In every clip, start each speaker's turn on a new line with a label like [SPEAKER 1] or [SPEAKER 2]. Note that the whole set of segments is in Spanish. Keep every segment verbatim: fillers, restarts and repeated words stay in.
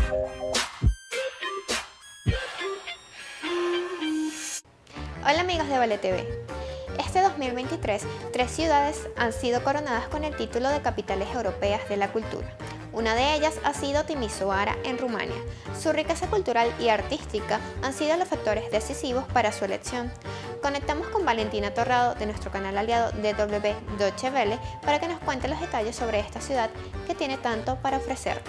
[SPEAKER 1] Hola amigos de Vale T V. Este dos mil veintitrés, tres ciudades han sido coronadas con el título de capitales europeas de la cultura. Una de ellas ha sido Timișoara, en Rumania. Su riqueza cultural y artística han sido los factores decisivos para su elección. Conectamos con Valentina Torrado, de nuestro canal aliado D W Deutsche Welle, para que nos cuente los detalles sobre esta ciudad que tiene tanto para ofrecer.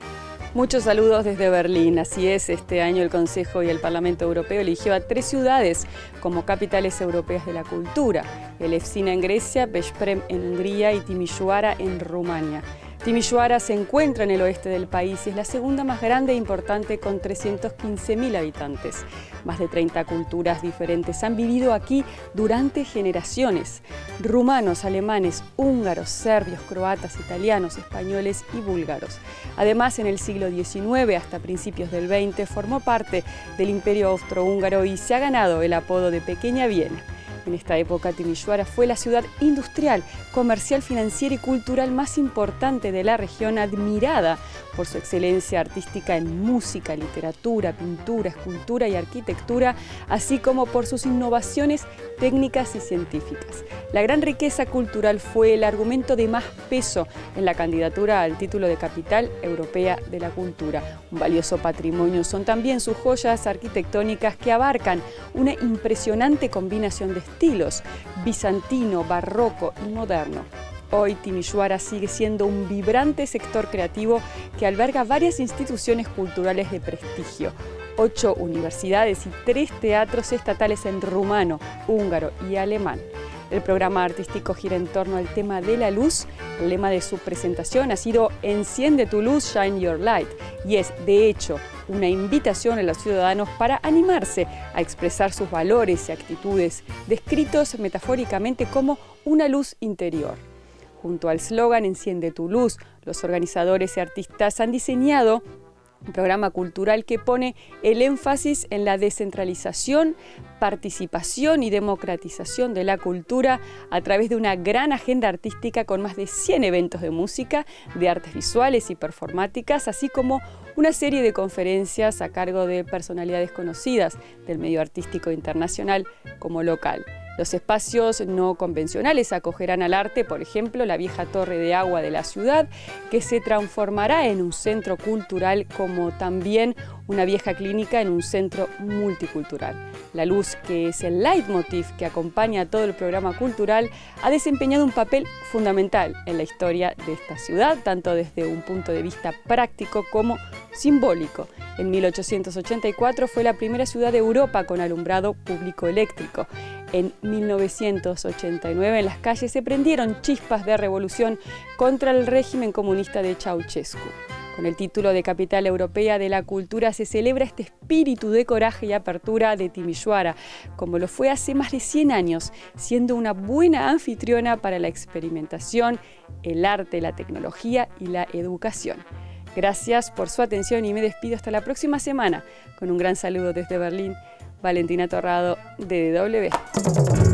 [SPEAKER 2] Muchos saludos desde Berlín. Así es, este año el Consejo y el Parlamento Europeo eligió a tres ciudades como capitales europeas de la cultura: Elefsina en Grecia, Veszprém en Hungría y Timișoara en Rumania. Timișoara se encuentra en el oeste del país y es la segunda más grande e importante, con trescientos quince mil habitantes. Más de treinta culturas diferentes han vivido aquí durante generaciones: rumanos, alemanes, húngaros, serbios, croatas, italianos, españoles y búlgaros. Además, en el siglo diecinueve hasta principios del veinte formó parte del Imperio Austrohúngaro y se ha ganado el apodo de Pequeña Viena. En esta época, Timișoara fue la ciudad industrial, comercial, financiera y cultural más importante de la región, admirada por su excelencia artística en música, literatura, pintura, escultura y arquitectura, así como por sus innovaciones técnicas y científicas. La gran riqueza cultural fue el argumento de más peso en la candidatura al título de Capital Europea de la Cultura. Un valioso patrimonio son también sus joyas arquitectónicas, que abarcan una impresionante combinación de estilos: bizantino, barroco y moderno. Hoy Timișoara sigue siendo un vibrante sector creativo que alberga varias instituciones culturales de prestigio, ocho universidades y tres teatros estatales en rumano, húngaro y alemán. El programa artístico gira en torno al tema de la luz. El lema de su presentación ha sido "Enciende tu luz, shine your light", y es, de hecho, una invitación a los ciudadanos para animarse a expresar sus valores y actitudes, descritos metafóricamente como una luz interior. Junto al eslogan "Enciende tu luz", los organizadores y artistas han diseñado un programa cultural que pone el énfasis en la descentralización, participación y democratización de la cultura a través de una gran agenda artística con más de cien eventos de música, de artes visuales y performáticas, así como una serie de conferencias a cargo de personalidades conocidas del medio artístico internacional como local. Los espacios no convencionales acogerán al arte, por ejemplo, la vieja torre de agua de la ciudad, que se transformará en un centro cultural, como también una vieja clínica en un centro multicultural. La luz, que es el leitmotiv que acompaña a todo el programa cultural, ha desempeñado un papel fundamental en la historia de esta ciudad, tanto desde un punto de vista práctico como simbólico. En mil ochocientos ochenta y cuatro fue la primera ciudad de Europa con alumbrado público eléctrico. En mil novecientos ochenta y nueve en las calles se prendieron chispas de revolución contra el régimen comunista de Ceausescu. Con el título de Capital Europea de la Cultura se celebra este espíritu de coraje y apertura de Timișoara, como lo fue hace más de cien años, siendo una buena anfitriona para la experimentación, el arte, la tecnología y la educación. Gracias por su atención y me despido hasta la próxima semana con un gran saludo desde Berlín. Valentina Torrado, D W.